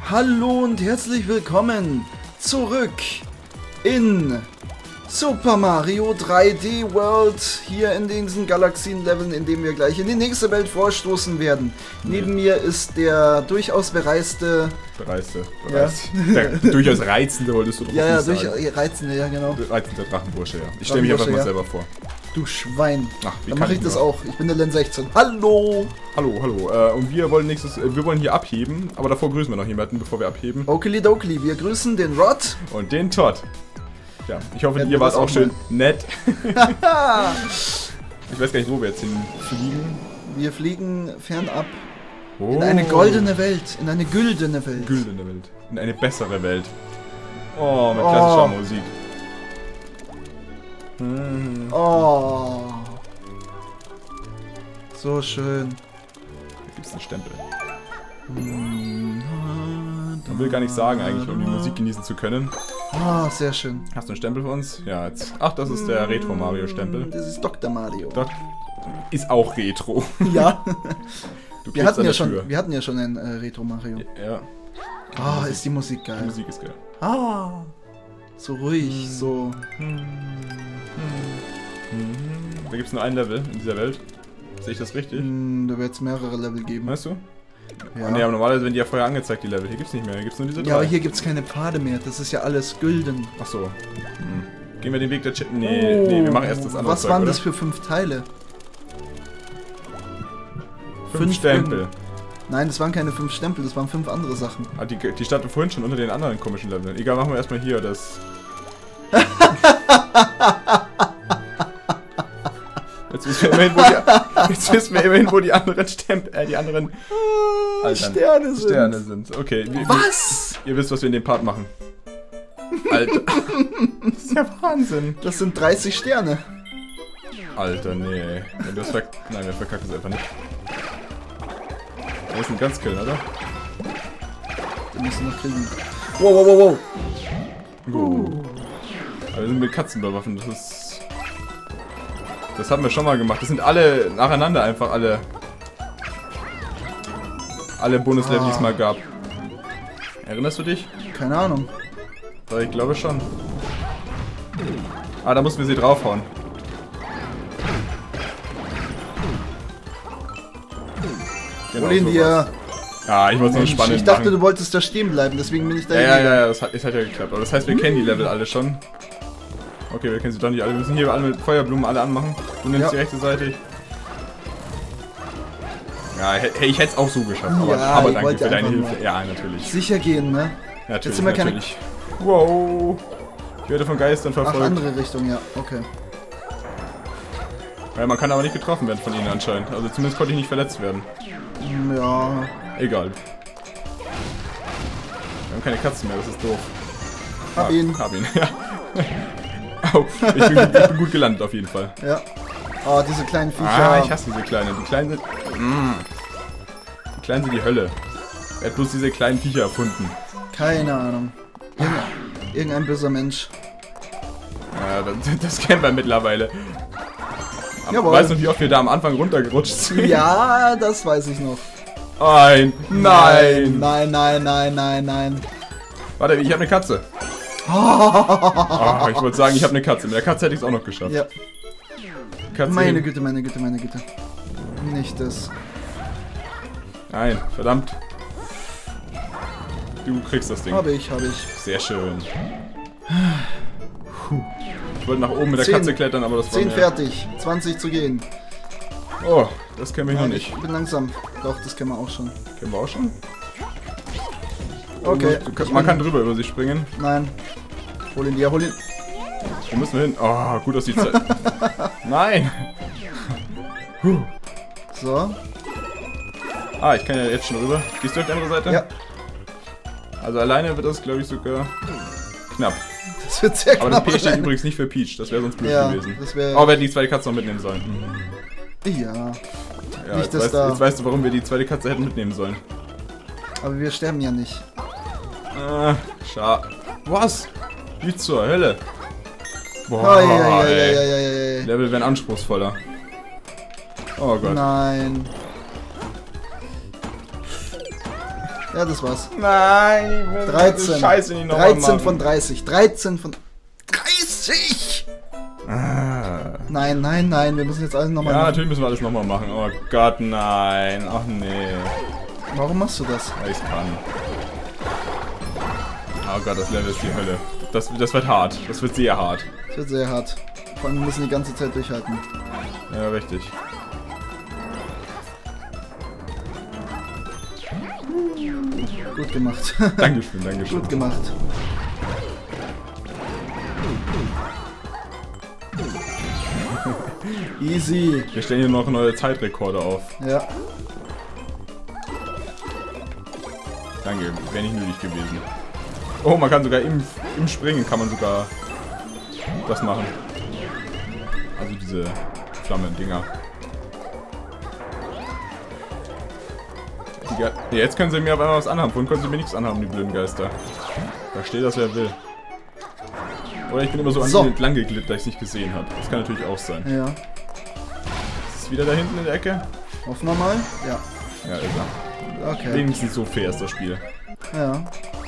Hallo und herzlich willkommen zurück in Super Mario 3D World, hier in diesen Galaxien-Leveln, in dem wir gleich in die nächste Welt vorstoßen werden. Neben mir ist der durchaus bereiste... Ja. Der durchaus reizende, wolltest du doch ja, sagen. durchaus reizende, ja genau. Reizende Drachenbursche, ja. Ich stelle mich einfach mal selber vor. Du Schwein. Ach, wie Dann kann mache ich das auch. Ich bin der Len 16. Hallo! Hallo. Und wir wollen wir wollen hier abheben, aber davor grüßen wir noch jemanden, bevor wir abheben. Okidoki, wir grüßen den Rod. Und den Todd. Ja, ich hoffe, ihr wart auch schön nett. Ich weiß gar nicht, wo wir jetzt hinfliegen. Wir fliegen fernab. Oh. In eine goldene Welt. In eine güldene Welt. Güldene Welt. In eine bessere Welt. Oh, mit klassischer Musik. Oh. So schön. Hier gibt es einen Stempel. Man will gar nicht sagen eigentlich, um die Musik genießen zu können. Ah, sehr schön. Hast du einen Stempel für uns? Ja, jetzt. Ach, das ist der Retro-Mario-Stempel. Das ist Dr. Mario. Ist auch Retro. Ja. Wir hatten ja schon ein Retro-Mario. Ja. Ah, ist die Musik geil. Die Musik ist geil. Ah. So ruhig, so. Da gibt es nur ein Level in dieser Welt. Sehe ich das richtig? Da wird es mehrere Level geben. Weißt du? Ja. Oh, nee, aber normalerweise werden die ja vorher angezeigt, die Level. Hier gibt's nicht mehr, hier gibt's nur diese drei. Ja, aber hier gibt's keine Pfade mehr. Das ist ja alles gülden. Ach so. Gehen wir den Weg der Nee, wir machen erst das andere. Was waren das für 5 Teile? 5 Stempel. Nein, das waren keine 5 Stempel, das waren 5 andere Sachen. Ah, die standen vorhin schon unter den anderen komischen Leveln. Egal, machen wir erstmal hier das. Jetzt wissen wir immerhin, wo die anderen Stempel, die anderen Sterne sind. Okay. Was? Ihr wisst, was wir in dem Part machen. Alter. Das ist ja Wahnsinn. Das sind 30 Sterne. Alter, nee. Nein, wir verkacken es einfach nicht. Das ist ein Ganzkill, oder? Den müssen wir noch kriegen. Wow. Aber wir sind mit Katzen bewaffnet, das haben wir schon mal gemacht. Das sind alle nacheinander einfach alle Bonuslevel, die es mal gab. Erinnerst du dich? Keine Ahnung. Ich glaube schon. Ah, da mussten wir sie draufhauen. Genau, hol ihn dir. Ja, ich wollte es nur spannend Ich dachte, machen. du wolltest da stehen bleiben, deswegen bin ich da Ja, das hat ja geklappt. Aber das heißt, wir kennen die Level alle schon. Okay, wir kennen sie doch nicht alle. Wir müssen hier alle mit Feuerblumen alle anmachen. Du nimmst die rechte Seite. Ja, hey, ich hätte es auch so geschafft. Aber danke für deine Hilfe. Ja, natürlich. Sicher gehen, ne? Natürlich, jetzt sind wir natürlich. Wow. Ich werde von Geistern verfolgt. Ach, andere Richtung, ja. Okay. Ja, man kann aber nicht getroffen werden von ihnen anscheinend. Also zumindest konnte ich nicht verletzt werden. Ja. Egal. Wir haben keine Katzen mehr, das ist doof. Hab ihn, ja. Au, ich bin gut gelandet auf jeden Fall. Ja. Oh, diese kleinen Viecher. Ah, ich hasse diese kleinen. Die kleinen sind... Die kleinen sind die Hölle. Er hat bloß diese kleinen Viecher erfunden. Keine Ahnung. Irgendein böser Mensch. Ja, das kennen wir mittlerweile. Jawohl. Weißt du, wie oft wir da am Anfang runtergerutscht sind? Ja, das weiß ich noch. Nein. Nein. Warte, ich habe eine Katze. Oh, ich wollte sagen, ich habe eine Katze. Mit der Katze hätte ich es auch noch geschafft. Ja. Katze meine Güte. Nicht das. Nein, verdammt. Du kriegst das Ding. Hab ich. Sehr schön. Ich wollte nach oben mit der Katze klettern, aber das war 10 fertig. 20 zu gehen. Oh, das kennen wir noch nicht. Ich bin langsam. Doch, das kennen wir auch schon. Kennen wir auch schon? Okay. Man kann drüber über sie springen. Nein. Hol ihn dir, hol ihn. Wo müssen wir hin? Oh, gut aus die Zeit. Nein! So. Ah, ich kann ja jetzt schon rüber. Gehst du auf die andere Seite? Ja. Also alleine wird das, glaube ich, sogar knapp. Das wird sehr knapp. Aber das P steht übrigens nicht für Peach. Das wäre sonst blöd gewesen. Aber wir hätten die zweite Katze noch mitnehmen sollen. Ja. Nicht, jetzt weißt du, warum wir die zweite Katze hätten mitnehmen sollen. Aber wir sterben ja nicht. Schade. Was? Wie zur Hölle? Boah, Level werden anspruchsvoller. Oh Gott. Nein. Ja, das war's. Nein, ich will 13. Scheiße nicht nochmal 13 von 30. 13 von 30! Nein, nein, nein, wir müssen jetzt alles nochmal Ja, machen. natürlich müssen wir alles nochmal machen. Oh Gott, nein. Ach nee. Warum machst du das? Ja, ich kann. Oh Gott, das Level ist die Hölle. Das wird hart. Das wird sehr hart. Das wird sehr hart. Vor allem, wir müssen die ganze Zeit durchhalten. Ja, richtig. Gut gemacht. Dankeschön, Dankeschön. Gut gemacht. Easy. Wir stellen hier noch neue Zeitrekorde auf. Ja. Danke, wäre nicht nötig gewesen. Oh, man kann sogar im Springen kann man sogar das machen. Also diese Flammen-Dinger. Ja, jetzt können sie mir auf einmal was anhaben. Vorhin konnten sie mir nichts anhaben, die blöden Geister. Da steht das, wer will. Oder ich bin immer so an ihnen entlang geglitten, dass ich es nicht gesehen habe. Das kann natürlich auch sein. Ja. Ist es wieder da hinten in der Ecke? Hoffen wir mal. Ja. Ja, ist er. Okay. Wenigstens so fair ist das Spiel. Ja.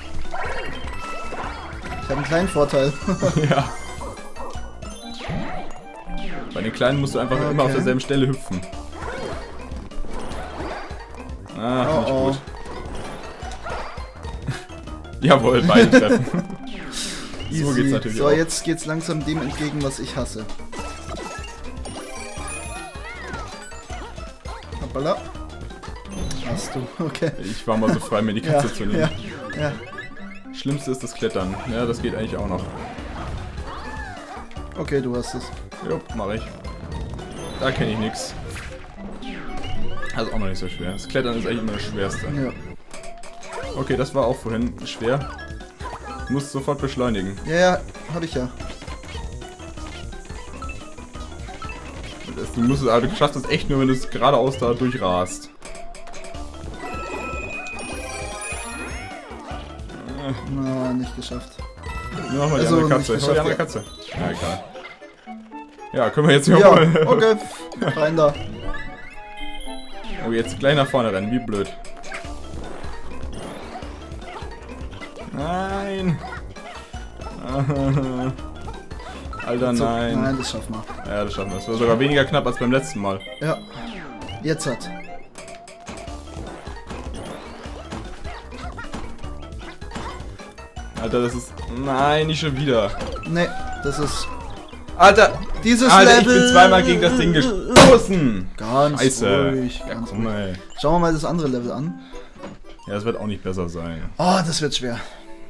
Ich habe einen kleinen Vorteil. Ja. Bei den Kleinen musst du einfach immer auf derselben Stelle hüpfen. Ah, nicht gut. Jawohl, beide treffen. So geht's natürlich so, auch. jetzt geht's langsam dem entgegen, was ich hasse. Hoppala. Hast du, okay. Ich war mal so frei, mir die Katze zu nehmen. Ja. Schlimmste ist das Klettern. Ja, das geht eigentlich auch noch. Okay, du hast es. Jo, mach ich. Da kenne ich nix. Also auch noch nicht so schwer. Das Klettern ist eigentlich immer das Schwerste. Ja. Okay, das war auch vorhin schwer. Du musst sofort beschleunigen. Ja, hab ich ja. Du musst, aber du schaffst das echt nur, wenn du es geradeaus da durchrast. Na, nicht geschafft. Nur nochmal die Also, andere Katze. nicht Hol die andere geschafft, Katze. Ja, egal. Ja, können wir jetzt hier Ja, holen. okay. Rein da. Oh, jetzt gleich nach vorne rennen. Wie blöd. Nein. Alter, So, nein. Nein, das schaffen wir. Ja, das schaffen wir. Das war sogar weniger knapp als beim letzten Mal. Ja. Jetzt hat. Alter, das ist... Nein, nicht schon wieder. Nee, das ist... Alter! Dieses Alter, ich Level... bin zweimal gegen das Ding gestoßen! Ganz Scheiße. ruhig. Ja, Ganz komm, ruhig. ey. Schauen wir mal das andere Level an. Ja, das wird auch nicht besser sein. Oh, das wird schwer.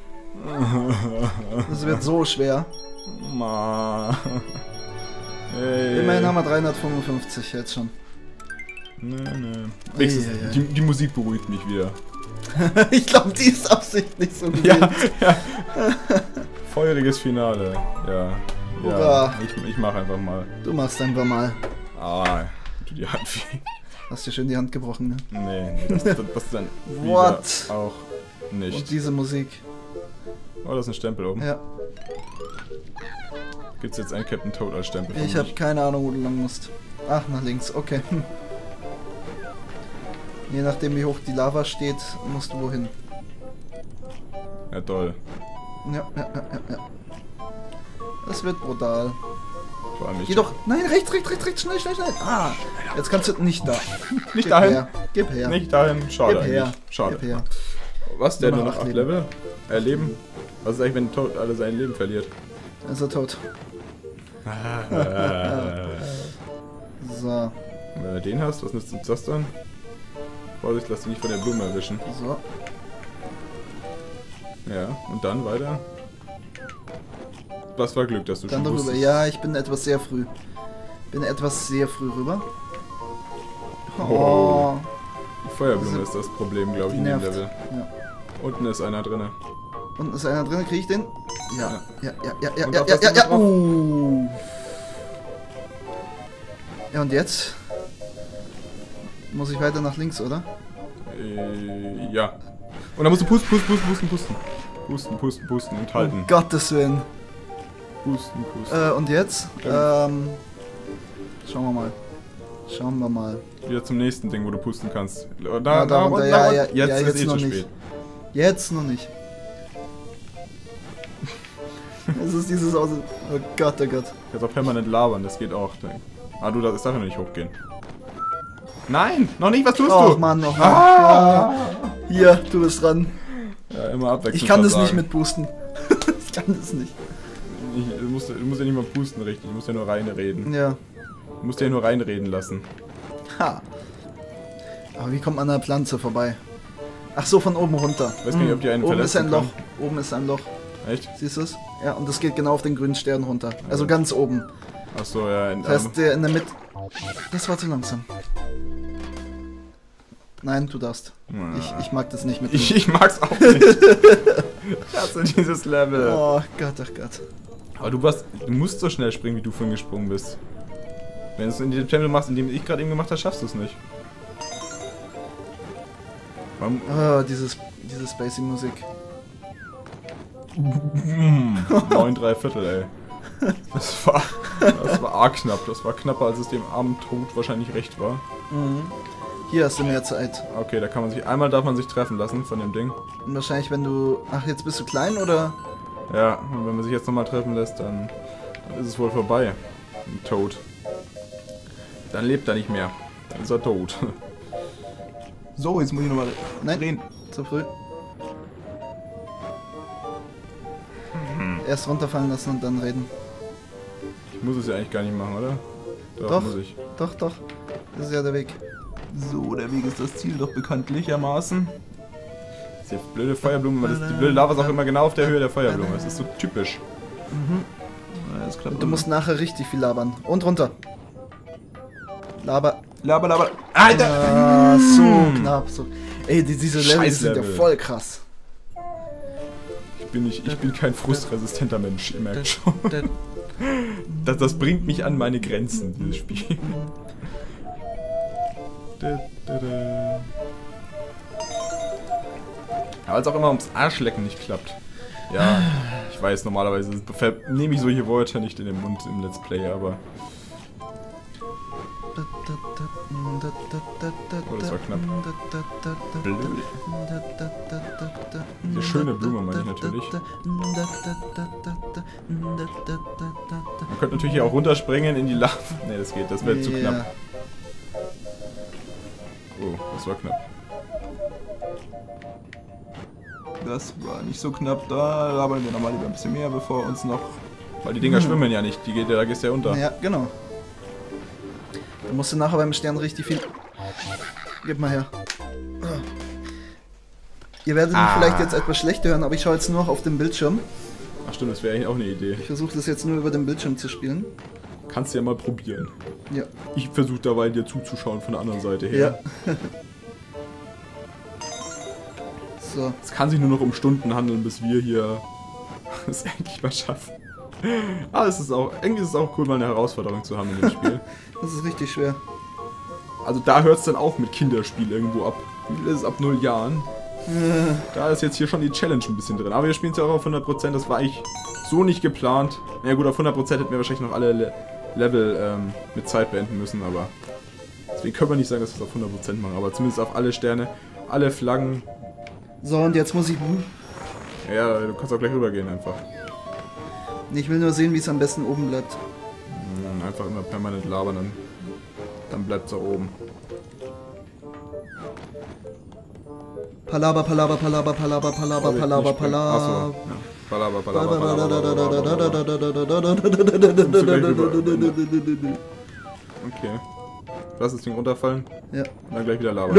Das wird so schwer. Ma. Hey. Immerhin haben wir 355 jetzt schon. Nee. Wenigstens, die Musik beruhigt mich wieder. Ich glaube, die ist absichtlich so gewählt. Ja. Feuriges Finale. Ja. Hurra. Ich mach einfach mal. Du machst einfach mal. Ah, tut die Hand weh. Hast dir schön die Hand gebrochen, ne? Nee, das dann wieder What? auch nicht. Und diese Musik. Oh, da ist ein Stempel oben. Ja. Gibt's jetzt einen Captain Toad als Stempel? Ich habe keine Ahnung, wo du lang musst. Ach, nach links, okay. Je nachdem, wie hoch die Lava steht, musst du wohin. Ja, toll. Ja. Das wird brutal. Vor allem Geh doch. Nein, rechts, schnell. Ah, jetzt kannst du nicht da. Nicht Gib dahin. her. Gib her. Nicht dahin. Schade Gib her. eigentlich. Schade. Gib her. Was, der nur noch 8 8 Level? Leben? Was ist eigentlich, wenn Toad alle sein Leben verliert? Er ist er tot. So. Wenn du den hast, was nützt uns das dann? Vorsicht, lass dich nicht von der Blume erwischen. So. Ja, und dann weiter. Das war Glück, dass du Dann schon darüber. wusstest. Ja, ich bin etwas sehr früh. Rüber. Oh. Die Feuerblume ist das Problem, glaube ich, Die in dem nervt. Level. Ja. Unten ist einer drinne. Unten ist einer drin, kriege ich den? Ja. Und auf was sind wir drauf? Ja, und jetzt? Muss ich weiter nach links, oder? Ja. Und dann musst du pusten. Pusten und halten. Um Gottes Willen. Pusten. Und jetzt? Schauen wir mal. Wieder zum nächsten Ding, wo du pusten kannst. Ja, darunter, Jetzt ist jetzt es eh noch zu nicht. spät. Jetzt noch nicht. Es ist dieses Aus... Oh Gott, oh Gott. Jetzt auch permanent labern, das geht auch. Ah, du, das darf ja nicht hochgehen. Nein, noch nicht, was tust du? Oh Mann, noch mal. Ja. Hier, du bist dran. Ja, immer abwechselnd. Ich kann das nicht mit boosten. Ich kann das nicht. Du musst ja nicht mal pusten, richtig. Du musst ja nur reinreden. Ja. Du musst ja nur reinreden lassen. Ha. Aber wie kommt man an der Pflanze vorbei? Ach so, von oben runter. Ich weiß gar nicht, ob die einen Oben ist verletzen ein Loch. kann. Oben ist ein Loch. Echt? Siehst du es? Ja, und das geht genau auf den grünen Stern runter. Also ganz oben. Achso, ja. Das heißt, der in der Mitte... Das war zu langsam. Nein, du darfst. Ich mag das nicht mit Ich mag's auch nicht. Ich hasse dieses Level. Oh Gott, ach Gott. Aber du musst so schnell springen, wie du vorhin gesprungen bist. Wenn du es in diesem Tempel machst, in dem ich gerade eben gemacht habe, schaffst du es nicht. Warum? Oh, diese spacey Musik. 9 3/4, ey. Das war arg knapp. Das war knapper, als es dem armen Tod wahrscheinlich recht war. Mhm. Hier hast du mehr Zeit. Okay, da kann man sich... Einmal darf man sich treffen lassen von dem Ding. Und wahrscheinlich, wenn du... Ach, jetzt bist du klein, oder? Ja, und wenn man sich jetzt nochmal treffen lässt, dann ist es wohl vorbei. Ein Tod. Dann lebt er nicht mehr. Dann ist er tot. So, jetzt muss ich nochmal Nein, zu früh. Erst runterfallen lassen und dann reden. Ich muss es ja eigentlich gar nicht machen, oder? Doch, muss ich. doch. Das ist ja der Weg. So, der Weg ist das Ziel, doch bekanntlichermaßen. Das ist die blöde Feuerblume, die blöde Lava ist auch immer genau auf der Höhe der Feuerblume. Das ist so typisch. Mhm. Ja, das klappt Und du musst nachher richtig viel labern. Und runter. Laber. Alter! Ah, so knapp. So. Ey, diese Level sind ja Scheiß-Level. voll krass. Ich bin kein frustresistenter Mensch, ihr merkt schon. Das bringt mich an meine Grenzen, dieses Spiel. Ja, weil es auch immer ums Arschlecken nicht klappt. Ja, ich weiß, normalerweise nehme ich solche Wörter nicht in den Mund im Let's Play, aber... Oh, das war knapp. Blöd. Diese schöne Blume meine ich natürlich. Man könnte natürlich hier auch runterspringen in die Lava. Ne, das geht, das wäre zu knapp. Oh, das war knapp. Das war nicht so knapp, da labern wir nochmal lieber ein bisschen mehr, bevor uns noch... Weil die Dinger schwimmen ja nicht, da gehst du ja unter. Ja, genau. Da musst du nachher beim Stern richtig viel... Gib mal her. Ihr werdet mich vielleicht jetzt etwas schlecht hören, aber ich schaue jetzt nur noch auf den Bildschirm. Ach stimmt, das wäre eigentlich auch eine Idee. Ich versuche das jetzt nur über den Bildschirm zu spielen. Kannst du ja mal probieren. Ja. Ich versuche dabei dir zuzuschauen von der anderen Seite her. Ja. So. Es kann sich nur noch um Stunden handeln, bis wir hier es endlich mal schaffen. Aber irgendwie ist es auch cool, mal eine Herausforderung zu haben in dem Spiel. Das ist richtig schwer. Also da hört es dann auch mit Kinderspiel irgendwo ab. Wie viel ist es ab 0 Jahren? Da ist jetzt hier schon die Challenge ein bisschen drin. Aber wir spielen es ja auch auf 100%, das war eigentlich so nicht geplant. Na ja, gut, auf 100% hätten wir wahrscheinlich noch alle Level mit Zeit beenden müssen, aber... Deswegen können wir nicht sagen, dass wir es auf 100% machen, aber zumindest auf alle Sterne, alle Flaggen. So, und jetzt muss ich... Ja, du kannst auch gleich rübergehen einfach. Ich will nur sehen, wie es am besten oben bleibt. Einfach immer permanent labern, dann bleibt es auch oben. Palaber. Achso, ja. Palaber. Okay. Lass das Ding runterfallen. Ja. Und dann gleich wieder labern.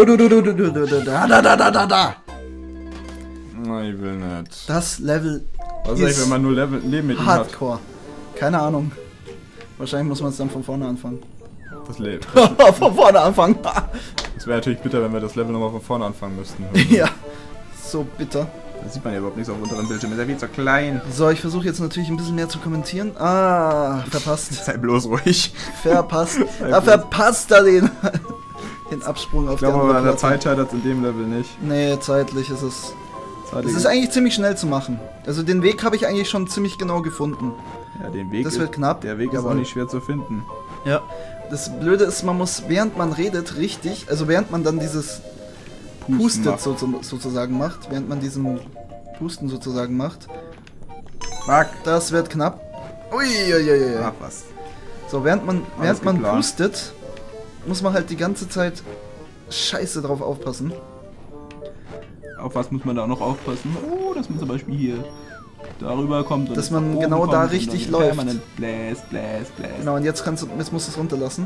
Da. Nein, ich will nicht. Das Level Was ist eigentlich, wenn man nur Leben mit ihm hat? Hardcore. Keine Ahnung. Wahrscheinlich muss man es dann von vorne anfangen. Das Leben. Von vorne anfangen. Das wäre natürlich bitter, wenn wir das Level nochmal von vorne anfangen müssten. Ja. So bitter. Da sieht man ja überhaupt nichts auf unteren Bildschirm. Ist ja viel zu klein. So, ich versuche jetzt natürlich ein bisschen mehr zu kommentieren. Ah, verpasst. Sei bloß ruhig. Verpasst. Da verpasst er den Absprung auf Ich glaube, aber an der Platte. Zeit scheitert es in dem Level nicht. Nee, zeitlich ist es... Es ist eigentlich ziemlich schnell zu machen. Also den Weg habe ich eigentlich schon ziemlich genau gefunden. Ja, den Weg Das wird knapp. Der Weg ist Jawohl. auch nicht schwer zu finden. Ja. Das Blöde ist, man muss, während man redet, richtig, also während man dann pustet sozusagen macht, während man diesen Pusten sozusagen macht. Fuck. Das wird knapp. Uiuiui. Ach was. So, während man geplant. pustet, muss man halt die ganze Zeit scheiße drauf aufpassen. Auf was muss man da noch aufpassen? Oh, dass man zum Beispiel hier darüber kommt. Und Dass man genau da richtig läuft. Bläst. Genau, und jetzt musst du es runterlassen.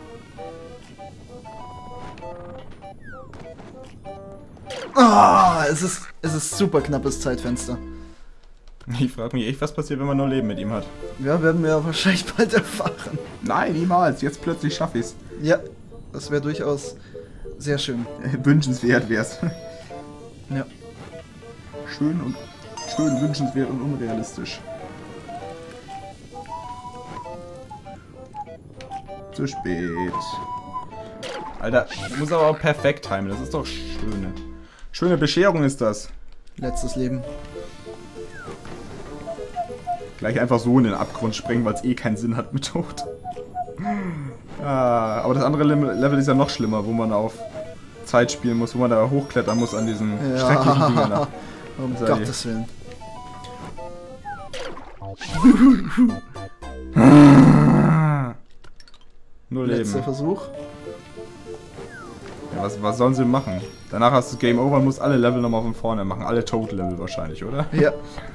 Ah, es ist super knappes Zeitfenster. Ich frage mich echt, was passiert, wenn man nur Leben mit ihm hat. Ja, werden wir wahrscheinlich bald erfahren. Nein, niemals. Jetzt plötzlich schaffe ich's. Ja, das wäre durchaus sehr schön. Wünschenswert wär's. Ja. Schön, wünschenswert und unrealistisch. Zu spät. Alter, muss aber auch perfekt timen. Das ist doch schöne. Schöne Bescherung ist das. Letztes Leben. Gleich einfach so in den Abgrund springen, weil es eh keinen Sinn hat mit Tod. Ah, aber das andere Level ist ja noch schlimmer, wo man auf Zeit spielen muss, wo man da hochklettern muss an diesen schrecklichen Dingern da. Um Gottes Willen. Nur Letzter Leben. Versuch. Ja, was sollen sie machen? Danach hast du Game Over und musst alle Level nochmal von vorne machen. Alle Toad-Level wahrscheinlich, oder? Ja.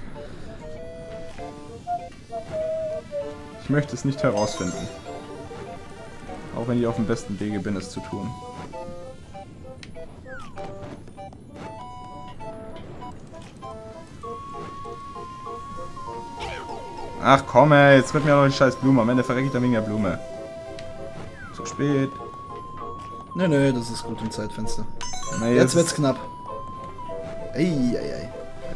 Ich möchte es nicht herausfinden. Auch wenn ich auf dem besten Wege bin, es zu tun. Ach komm ey, jetzt wird mir doch die scheiß Blume. Am Ende verrecke ich da wegen der Blume. Zu spät. Nö, das ist gut im Zeitfenster. Na, Jetzt wird's knapp. Eieiei.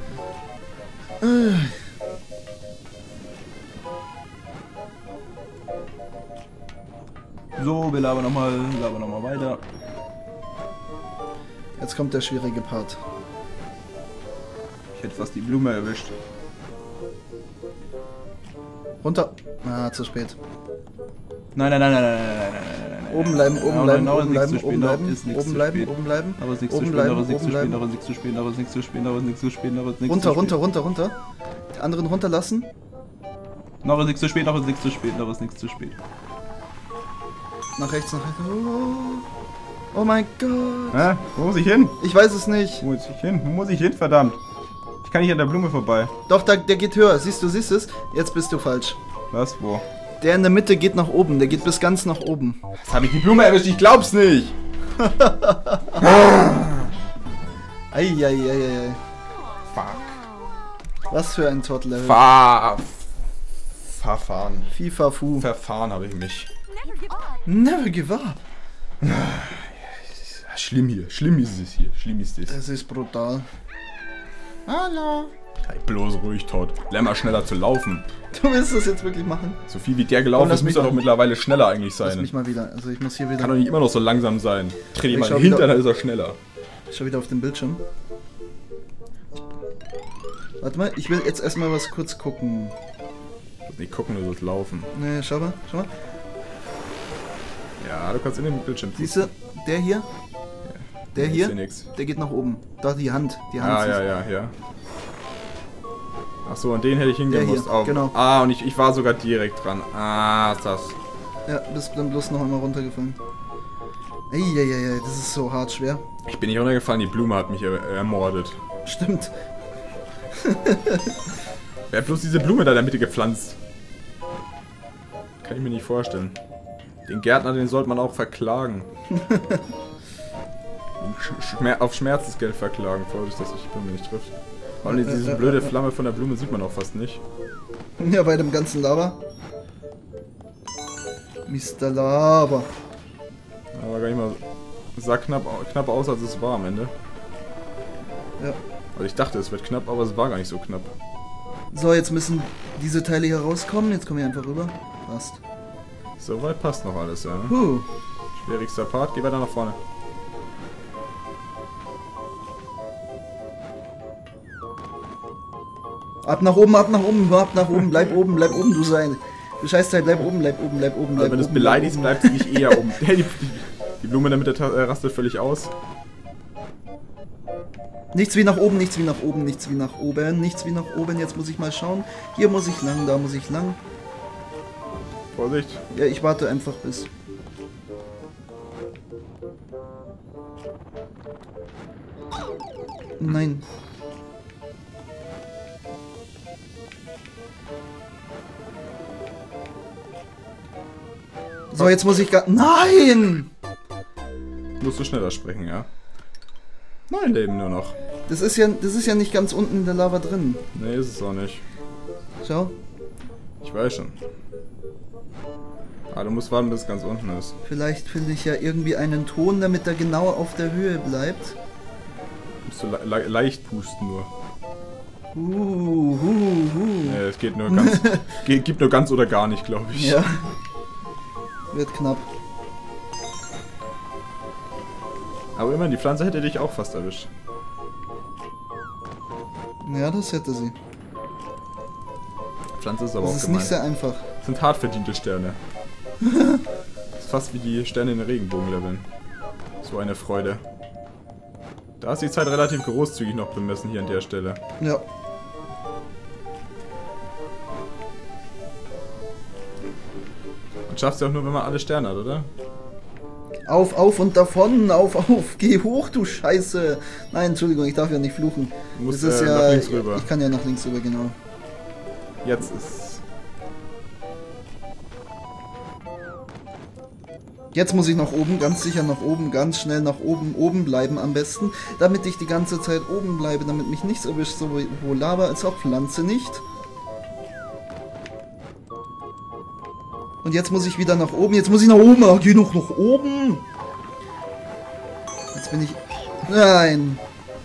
So, wir labern nochmal weiter. Jetzt kommt der schwierige Part. Ich hätte fast die Blume erwischt. Runter. Ah, zu spät. Nein. Oben bleiben, oben bleiben, oben bleiben, oben bleiben, ist nichts oben zu bleiben, spät. oben bleiben. Aber es ist nichts zu Oben spät, bleiben, aber es ist nichts oben zu spät, bleiben. aber es ist nichts zu spät, aber es ist nichts zu spät, aber es ist nichts zu spät, aber es ist nichts zu Runter, spät. runter. Die anderen runterlassen. Noch ist nichts zu spät, aber es ist nichts zu spät, aber es ist nichts zu spät. Nach rechts. Oh mein Gott. Hä? Wo muss ich hin? Ich weiß es nicht. Wo muss ich hin? Wo muss ich hin, verdammt? Ich kann nicht an der Blume vorbei. Doch, der geht höher. Siehst du es? Jetzt bist du falsch. Was? Wo? Der in der Mitte geht nach oben. Der geht bis ganz nach oben. Jetzt habe ich die Blume erwischt, ich glaub's nicht! Eieieiei. Fuck. Was für ein Top-Level. Verfahren. FIFA Fu. Verfahren habe ich mich. Never give up. Schlimm hier. Schlimm ist es hier. Schlimm ist es. Das ist brutal. Hallo. Hey, bloß ruhig, Todd. Lern mal schneller zu laufen. Du willst das jetzt wirklich machen? So viel wie der gelaufen lass ist, mich muss er doch mal- mittlerweile schneller eigentlich Lass sein. mich mal wieder. Also ich muss hier wieder. Kann doch nicht immer noch so langsam sein. Dreh dich Ich mal schau hinter, wieder- dann ist er schneller. Ich schau wieder auf den Bildschirm. Warte mal, ich will jetzt erstmal was kurz gucken. Nicht gucken, du sollst laufen. Ne, schau mal. Ja, du kannst in den Bildschirm. Siehst du, der hier? Der Ich hier? seh nix. Der geht nach oben. Da die Hand. Die Hand. Ah, siehst du. ja. Ach so, und den hätte ich Der hier, hingemusst. Auf. genau. Ah, und ich war sogar direkt dran. Ah, ist das. Ja, bist dann bloß noch einmal runtergefallen. Eieiei, das ist so hart schwer. Ich bin nicht runtergefallen, die Blume hat mich ermordet. Stimmt. Wer hat bloß diese Blume da in der Mitte gepflanzt? Kann ich mir nicht vorstellen. Den Gärtner, den sollte man auch verklagen. Auf Schmerzensgeld verklagen, Vorsicht, dass sich die Blume nicht trifft. Weil diese blöde Flamme von der Blume sieht man auch fast nicht. Ja, bei dem ganzen Lava. Mr. Lava. Aber gar nicht mal. Sah knapp aus, als es war am Ende. Ja. Also ich dachte, es wird knapp, aber es war gar nicht so knapp. So, jetzt müssen diese Teile hier rauskommen. Jetzt kommen wir einfach rüber. Passt. Soweit passt noch alles, ja. Ne? Puh. Schwierigster Part, geh weiter nach vorne. Ab nach oben, bleib oben, du sein. Du Scheißteil, bleib oben. Also wenn du es beleidigst, bleibt sie nicht eher oben. Die Blume in der Mitte rastet völlig aus. Nichts wie nach oben, nichts wie nach oben, nichts wie nach oben, nichts wie nach oben. Jetzt muss ich mal schauen. Hier muss ich lang, da muss ich lang. Vorsicht. Ja, ich warte einfach bis. Nein. So, jetzt muss ich gar... Nein! Musst du schneller sprechen, ja? 9 Leben nur noch. Das ist ja nicht ganz unten in der Lava drin. Nee, ist es auch nicht. Schau. Ich weiß schon. Ah, du musst warten, bis es ganz unten ist. Vielleicht finde ich ja irgendwie einen Ton, damit er genau auf der Höhe bleibt. Musst du leicht pusten nur. Nee, es geht nur ganz... gibt nur ganz oder gar nicht, glaube ich. Ja. Wird knapp. Aber immerhin, die Pflanze hätte dich auch fast erwischt. Ja, das hätte sie. Die Pflanze ist aber Das auch ist gemein. nicht sehr einfach. Das sind hart verdiente Sterne. Das ist fast wie die Sterne in den Regenbogenleveln. So eine Freude. Da ist die Zeit relativ großzügig noch bemessen hier an der Stelle. Ja. Und schaffst du auch nur, wenn man alle Sterne hat, oder? Auf und davon, auf. Geh hoch, du Scheiße. Nein, Entschuldigung, ich darf ja nicht fluchen. Du musst Das ist ja, nach links rüber. Ich kann ja nach links rüber, genau. Jetzt ist... Jetzt muss ich nach oben, ganz sicher nach oben, ganz schnell nach oben, oben bleiben am besten, damit ich die ganze Zeit oben bleibe, damit mich nichts erwischt, sowohl Lava als auch Pflanze nicht. Und jetzt muss ich wieder nach oben, jetzt muss ich nach oben, geh noch nach oben! Jetzt bin ich... Nein!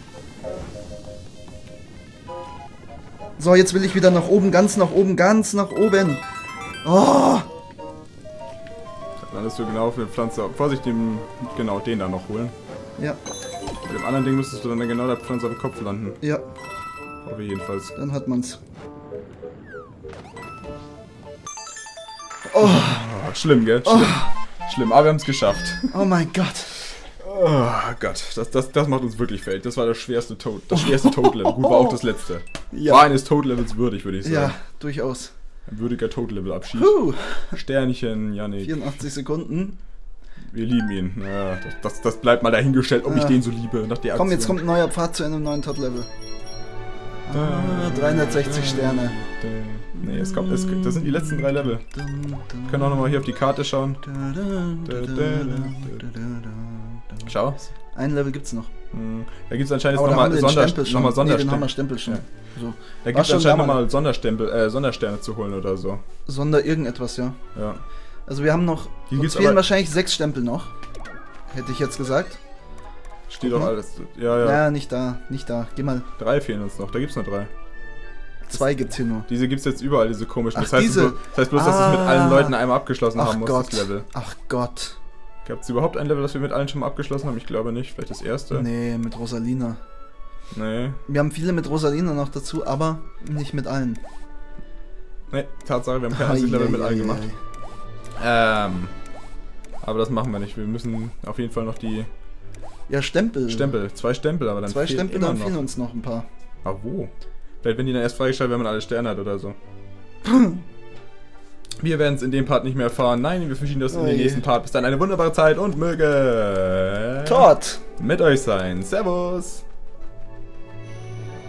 So, jetzt will ich wieder nach oben, ganz nach oben, ganz nach oben! Oh! Dann ist du genau für die Pflanze... Vorsicht, genau den da noch holen. Ja, Bei dem anderen Ding müsstest du dann genau der Pflanze auf dem Kopf landen. ja, Hoffe jedenfalls. dann hat man's. Oh, Oh, schlimm, gell? Schlimm. Schlimm, aber wir haben es geschafft. oh mein Gott. Oh Gott, das macht uns wirklich fertig. Das war das schwerste Toad-Level. Gut, war auch das letzte. Ja. War eines Toad-Levels würdig, würde ich sagen. Ja, durchaus. Ein würdiger Toad-Level-Abschied. Puh, Sternchen, Yannick. 84 Sekunden. Wir lieben ihn. Ja, das bleibt mal dahingestellt, ob ich Ja. den so liebe. Nach der Komm, jetzt Aktion. kommt ein neuer Pfad zu einem neuen Todd-Level. 360 Sterne. Nee, das sind die letzten 3 Level. Wir können auch nochmal hier auf die Karte schauen. Schau. Ein Level gibt's noch. Da gibt es anscheinend Aber da haben nochmal wir den Stempel schon. Sonderstempel. Nee, den haben wir Stempel schon. Ja. So. Da gibt War es schon anscheinend damals. nochmal Sondersterne zu holen oder so. Sonder irgendetwas, ja. Ja. Also wir haben noch... Die Uns gibt's fehlen aber- wahrscheinlich 6 Stempel noch. Hätte ich jetzt gesagt. Steht Guck doch mal. alles. Ja, ja. Naja, nicht da, nicht da. Geh mal. 3 fehlen uns noch. Da gibt's noch 3. 2 gibt's hier nur. Diese gibt's jetzt überall, diese komischen. Ach, Das heißt, diese. das heißt bloß, dass du es mit Ah. allen Leuten einmal abgeschlossen Ach haben musst, Gott. das Level. Ach Gott. Gab es überhaupt ein Level, das wir mit allen schon mal abgeschlossen haben? Ich glaube nicht. Vielleicht das erste? Nee, mit Rosalina. Nee. Wir haben viele mit Rosalina noch dazu, aber nicht mit allen. Nee, Tatsache, wir haben kein einziges Level mit allen gemacht. Aber das machen wir nicht. Wir müssen auf jeden Fall noch die Ja, Stempel. Stempel. 2 Stempel, aber dann 2 fehlen Stempel, immer dann noch. fehlen uns noch ein paar. Ah, wo? Vielleicht wenn die dann erst freigeschaltet, wenn man alle Sterne hat oder so. Wir werden es in dem Part nicht mehr erfahren. Nein, wir verschieben das in Oh den je. nächsten Part. Bis dann eine wunderbare Zeit und möge Todd! mit euch sein. Servus!